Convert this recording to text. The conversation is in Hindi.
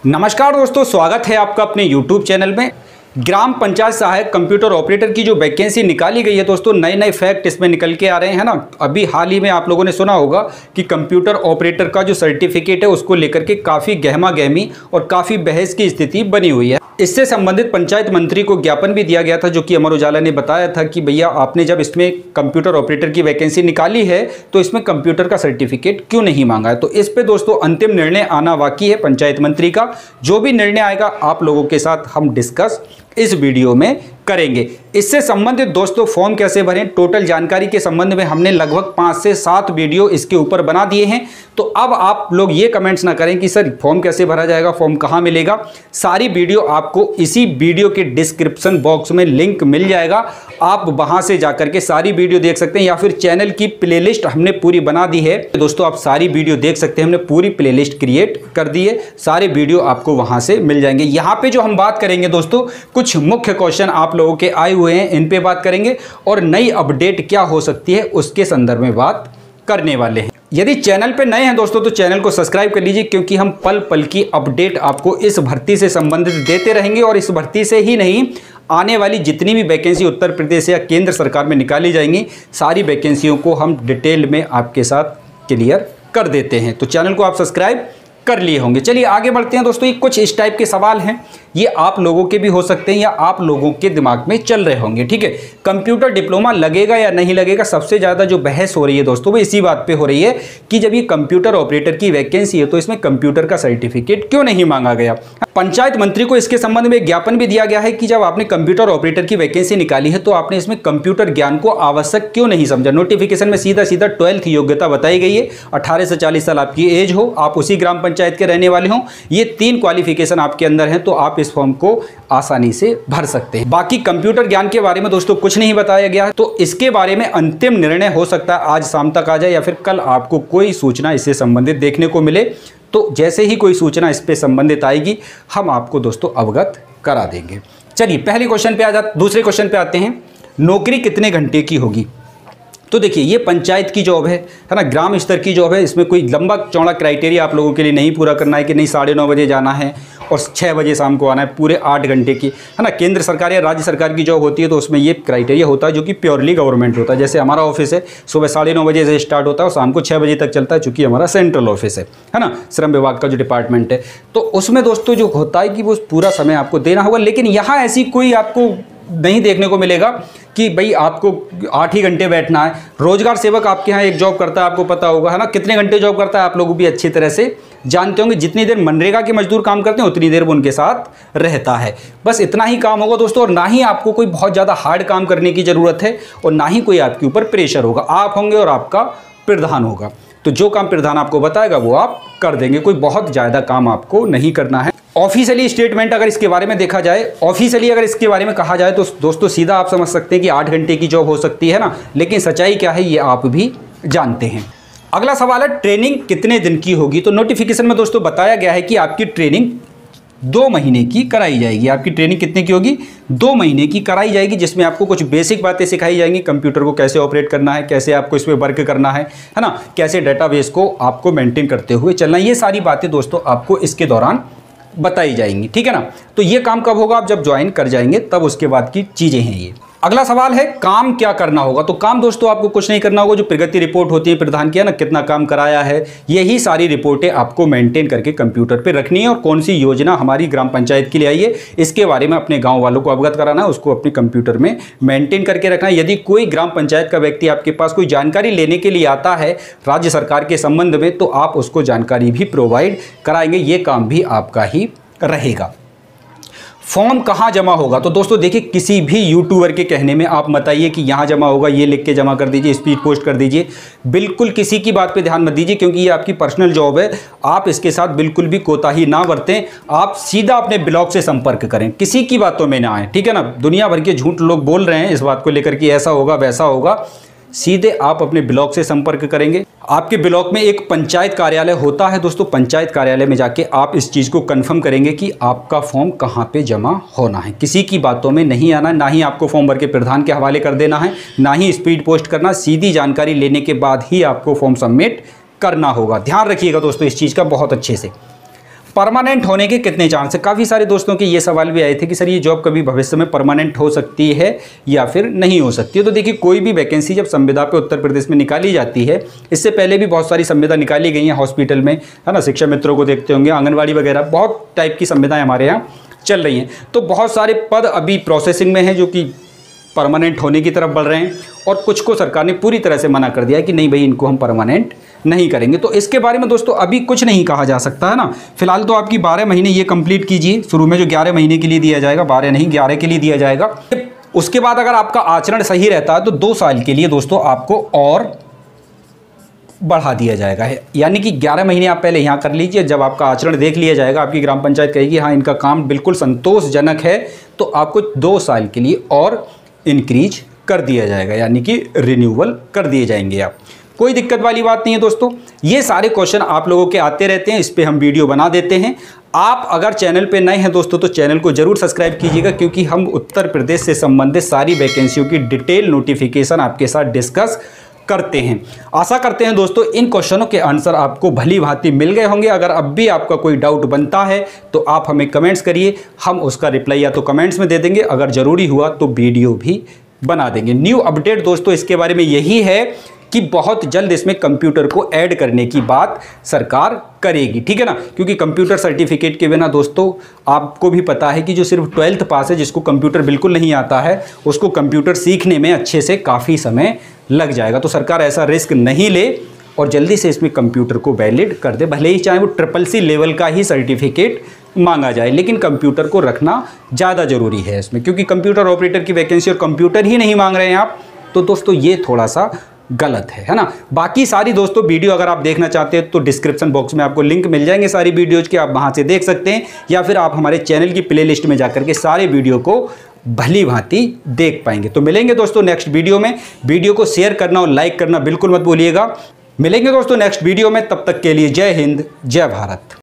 नमस्कार दोस्तों, स्वागत है आपका अपने YouTube चैनल में। ग्राम पंचायत सहायक कंप्यूटर ऑपरेटर की जो वैकेंसी निकाली गई है दोस्तों, नए नए फैक्ट इसमें निकल के आ रहे हैं ना। अभी हाल ही में आप लोगों ने सुना होगा कि कंप्यूटर ऑपरेटर का जो सर्टिफिकेट है उसको लेकर के काफ़ी गहमा गहमी और काफ़ी बहस की स्थिति बनी हुई है। इससे संबंधित पंचायत मंत्री को ज्ञापन भी दिया गया था, जो कि अमर उजाला ने बताया था कि भैया आपने जब इसमें कंप्यूटर ऑपरेटर की वैकेंसी निकाली है तो इसमें कंप्यूटर का सर्टिफिकेट क्यों नहीं मांगा है। तो इस पे दोस्तों अंतिम निर्णय आना बाकी है पंचायत मंत्री का। जो भी निर्णय आएगा आप लोगों के साथ हम डिस्कस इस वीडियो में करेंगे। इससे संबंधित दोस्तों फॉर्म कैसे भरें, टोटल जानकारी के संबंध में हमने लगभग 5 से 7 वीडियो इसके ऊपर बना दिए हैं। तो अब आप लोग ये कमेंट्स ना करें कि सर फॉर्म कैसे भरा जाएगा, फॉर्म कहाँ मिलेगा। सारी वीडियो आपको इसी वीडियो के डिस्क्रिप्शन बॉक्स में लिंक मिल जाएगा, आप वहां से जाकर के सारी वीडियो देख सकते हैं, या फिर चैनल की प्लेलिस्ट हमने पूरी बना दी है दोस्तों, आप सारी वीडियो देख सकते हैं। हमने पूरी प्लेलिस्ट क्रिएट कर दी है, सारे वीडियो आपको वहां से मिल जाएंगे। यहाँ पे जो हम बात करेंगे दोस्तों, कुछ मुख्य क्वेश्चन आप लोगों के आए हुए हैं, इन पे बात करेंगे और नई अपडेट क्या हो सकती है उसके संदर्भ में बात करने वाले हैं। यदि चैनल पे नए हैं दोस्तों तो चैनल को सब्सक्राइब कर लीजिए, क्योंकि हम पल पल की अपडेट आपको इस भर्ती से संबंधित देते रहेंगे। और इस भर्ती से ही नहीं, आने वाली जितनी भी वैकेंसी उत्तर प्रदेश या केंद्र सरकार में निकाली जाएंगी, सारी वैकेंसियों को हम डिटेल में आपके साथ क्लियर कर देते हैं। तो चैनल को आप सब्सक्राइब कर लिए होंगे। चलिए आगे बढ़ते हैं दोस्तों। ये कुछ इस टाइप के सवाल हैं, ये आप लोगों के भी हो सकते हैं या आप लोगों के दिमाग में चल रहे होंगे। ठीक है, कंप्यूटर डिप्लोमा लगेगा या नहीं लगेगा। सबसे ज़्यादा जो बहस हो रही है दोस्तों वो इसी बात पे हो रही है कि जब ये कंप्यूटर ऑपरेटर की वैकेंसी है तो इसमें कंप्यूटर का सर्टिफिकेट क्यों नहीं मांगा गया। पंचायत मंत्री को इसके संबंध में ज्ञापन भी दिया गया है कि जब आपने कंप्यूटर ऑपरेटर की वैकेंसी निकाली है तो आपने इसमें कंप्यूटर ज्ञान को आवश्यक क्यों नहीं समझा। नोटिफिकेशन में सीधा सीधा 12th योग्यता बताई गई है। 18 से 40 साल आपकी एज हो, आप उसी ग्राम पंचायत के रहने वाले हों, ये 3 क्वालिफिकेशन आपके अंदर हैं तो आप इस फॉर्म को आसानी से भर सकते हैं। बाकी कंप्यूटर ज्ञान के बारे में दोस्तों कुछ नहीं बताया गया है, तो इसके बारे में अंतिम निर्णय हो सकता है आज शाम तक आ जाए या फिर कल आपको कोई सूचना इससे संबंधित देखने को मिले। तो जैसे ही कोई सूचना इस पे संबंधित आएगी हम आपको दोस्तों अवगत करा देंगे। चलिए पहले क्वेश्चन पे दूसरे क्वेश्चन पे आते हैं। नौकरी कितने घंटे की होगी। तो देखिए ये पंचायत की जॉब है ना, ग्राम स्तर की जॉब है। इसमें कोई लंबा चौड़ा क्राइटेरिया आप लोगों के लिए नहीं पूरा करना है कि नहीं 9:30 बजे जाना है और 6 बजे शाम को आना है। पूरे 8 घंटे की है ना। केंद्र सरकार या राज्य सरकार की जॉब होती है तो उसमें ये क्राइटेरिया होता है जो कि प्योरली गवर्नमेंट होता है। जैसे हमारा ऑफिस है, सुबह 9:30 बजे से स्टार्ट होता है और शाम को 6 बजे तक चलता है, चूँकि हमारा सेंट्रल ऑफिस है ना, श्रम विभाग का जो डिपार्टमेंट है। तो उसमें दोस्तों जो होता है कि वो पूरा समय आपको देना होगा। लेकिन यहाँ ऐसी कोई आपको नहीं देखने को मिलेगा कि भाई आपको 8 ही घंटे बैठना है। रोजगार सेवक आपके यहाँ एक जॉब करता है, आपको पता होगा है ना, कितने घंटे जॉब करता है आप लोग भी अच्छी तरह से जानते होंगे। जितनी देर मनरेगा के मजदूर काम करते हैं उतनी देर वो उनके साथ रहता है। बस इतना ही काम होगा दोस्तों, और ना ही आपको कोई बहुत ज़्यादा हार्ड काम करने की ज़रूरत है और ना ही कोई आपके ऊपर प्रेशर होगा। आप होंगे और आपका प्रधान होगा, तो जो काम प्रधान आपको बताएगा वो आप कर देंगे। कोई बहुत ज़्यादा काम आपको नहीं करना है। ऑफिशियली स्टेटमेंट अगर इसके बारे में देखा जाए, ऑफिशियली अगर इसके बारे में कहा जाए तो दोस्तों सीधा आप समझ सकते हैं कि 8 घंटे की जॉब हो सकती है ना। लेकिन सच्चाई क्या है ये आप भी जानते हैं। अगला सवाल है ट्रेनिंग कितने दिन की होगी। तो नोटिफिकेशन में दोस्तों बताया गया है कि आपकी ट्रेनिंग 2 महीने की कराई जाएगी। आपकी ट्रेनिंग कितने की होगी, 2 महीने की कराई जाएगी, जिसमें आपको कुछ बेसिक बातें सिखाई जाएंगी। कंप्यूटर को कैसे ऑपरेट करना है, कैसे आपको इस पर वर्क करना है ना, कैसे डेटाबेस को आपको मेंटेन करते हुए चलना, ये सारी बातें दोस्तों आपको इसके दौरान बताई जाएंगी। ठीक है ना। तो ये काम कब होगा, आप जब ज्वाइन कर जाएंगे तब उसके बाद की चीज़ें हैं ये। अगला सवाल है काम क्या करना होगा। तो काम दोस्तों आपको कुछ नहीं करना होगा। जो प्रगति रिपोर्ट होती है प्रधान की है ना, कितना काम कराया है, यही सारी रिपोर्टें आपको मेंटेन करके कंप्यूटर पे रखनी है। और कौन सी योजना हमारी ग्राम पंचायत के लिए आई है इसके बारे में अपने गांव वालों को अवगत कराना है, उसको अपने कंप्यूटर में मेंटेन करके रखना है। यदि कोई ग्राम पंचायत का व्यक्ति आपके पास कोई जानकारी लेने के लिए आता है राज्य सरकार के संबंध में, तो आप उसको जानकारी भी प्रोवाइड कराएंगे। ये काम भी आपका ही रहेगा। फॉर्म कहाँ जमा होगा। तो दोस्तों देखिए, किसी भी यूट्यूबर के कहने में आप मत आइए कि यहाँ जमा होगा, ये लिख के जमा कर दीजिए, स्पीड पोस्ट कर दीजिए। बिल्कुल किसी की बात पे ध्यान मत दीजिए, क्योंकि ये आपकी पर्सनल जॉब है। आप इसके साथ बिल्कुल भी कोताही ना बरतें। आप सीधा अपने ब्लॉग से संपर्क करें, किसी की बातों में ना आए। ठीक है ना। दुनिया भर के झूठ लोग बोल रहे हैं इस बात को लेकर कि ऐसा होगा वैसा होगा। सीधे आप अपने ब्लॉक से संपर्क करेंगे। आपके ब्लॉक में एक पंचायत कार्यालय होता है दोस्तों, पंचायत कार्यालय में जाके आप इस चीज़ को कंफर्म करेंगे कि आपका फॉर्म कहाँ पे जमा होना है। किसी की बातों में नहीं आना, ना ही आपको फॉर्म भर के प्रधान के हवाले कर देना है, ना ही स्पीड पोस्ट करना। सीधी जानकारी लेने के बाद ही आपको फॉर्म सबमिट करना होगा। ध्यान रखिएगा दोस्तों इस चीज़ का बहुत अच्छे से। परमानेंट होने के कितने चांस है? काफ़ी सारे दोस्तों के ये सवाल भी आए थे कि सर ये जॉब कभी भविष्य में परमानेंट हो सकती है या फिर नहीं हो सकती है। तो देखिए, कोई भी वैकेंसी जब संविदा पे उत्तर प्रदेश में निकाली जाती है, इससे पहले भी बहुत सारी संविदा निकाली गई हैं हॉस्पिटल में, है ना, शिक्षा मित्रों को देखते होंगे, आंगनबाड़ी वगैरह बहुत टाइप की संविदाएँ हमारे यहाँ चल रही हैं। तो बहुत सारे पद अभी प्रोसेसिंग में हैं जो कि परमानेंट होने की तरफ बढ़ रहे हैं, और कुछ को सरकार ने पूरी तरह से मना कर दिया है कि नहीं भाई, इनको हम परमानेंट नहीं करेंगे। तो इसके बारे में दोस्तों अभी कुछ नहीं कहा जा सकता, है ना। फिलहाल तो आपकी 12 महीने ये कंप्लीट कीजिए। शुरू में जो 11 महीने के लिए दिया जाएगा, 12 नहीं 11 के लिए दिया जाएगा। उसके बाद अगर आपका आचरण सही रहता है तो 2 साल के लिए दोस्तों आपको और बढ़ा दिया जाएगा है। यानी कि 11 महीने आप पहले यहाँ कर लीजिए, जब आपका आचरण देख लिया जाएगा, आपकी ग्राम पंचायत कहेगी हाँ इनका काम बिल्कुल संतोषजनक है, तो आपको 2 साल के लिए और इंक्रीज कर दिया जाएगा, यानी कि रिन्यूअल कर दिए जाएंगे आप। कोई दिक्कत वाली बात नहीं है दोस्तों। ये सारे क्वेश्चन आप लोगों के आते रहते हैं, इस पे हम वीडियो बना देते हैं। आप अगर चैनल पे नए हैं दोस्तों तो चैनल को जरूर सब्सक्राइब कीजिएगा, क्योंकि हम उत्तर प्रदेश से संबंधित सारी वैकेंसियों की डिटेल नोटिफिकेशन आपके साथ डिस्कस करते हैं। आशा करते हैं दोस्तों इन क्वेश्चनों के आंसर आपको भली भांति मिल गए होंगे। अगर अब भी आपका कोई डाउट बनता है तो आप हमें कमेंट्स करिए, हम उसका रिप्लाई या तो कमेंट्स में दे देंगे, अगर ज़रूरी हुआ तो वीडियो भी बना देंगे। न्यू अपडेट दोस्तों इसके बारे में यही है कि बहुत जल्द इसमें कंप्यूटर को ऐड करने की बात सरकार करेगी, ठीक है ना। क्योंकि कंप्यूटर सर्टिफिकेट के बिना दोस्तों आपको भी पता है कि जो सिर्फ 12th पास है, जिसको कंप्यूटर बिल्कुल नहीं आता है, उसको कंप्यूटर सीखने में अच्छे से काफ़ी समय लग जाएगा। तो सरकार ऐसा रिस्क नहीं ले और जल्दी से इसमें कंप्यूटर को वैलिड कर दे। भले ही चाहे वो CCC लेवल का ही सर्टिफिकेट मांगा जाए, लेकिन कंप्यूटर को रखना ज़्यादा ज़रूरी है इसमें, क्योंकि कंप्यूटर ऑपरेटर की वैकेंसी और कंप्यूटर ही नहीं मांग रहे हैं आप, तो दोस्तों ये थोड़ा सा गलत है ना। बाकी सारी दोस्तों वीडियो अगर आप देखना चाहते हैं तो डिस्क्रिप्शन बॉक्स में आपको लिंक मिल जाएंगे सारी वीडियोज़ के, आप वहाँ से देख सकते हैं, या फिर आप हमारे चैनल की प्लेलिस्ट में जाकर के सारे वीडियो को भली भांति देख पाएंगे। तो मिलेंगे दोस्तों नेक्स्ट वीडियो में। वीडियो को शेयर करना और लाइक करना बिल्कुल मत भूलिएगा। मिलेंगे दोस्तों नेक्स्ट वीडियो में, तब तक के लिए जय हिंद, जय भारत।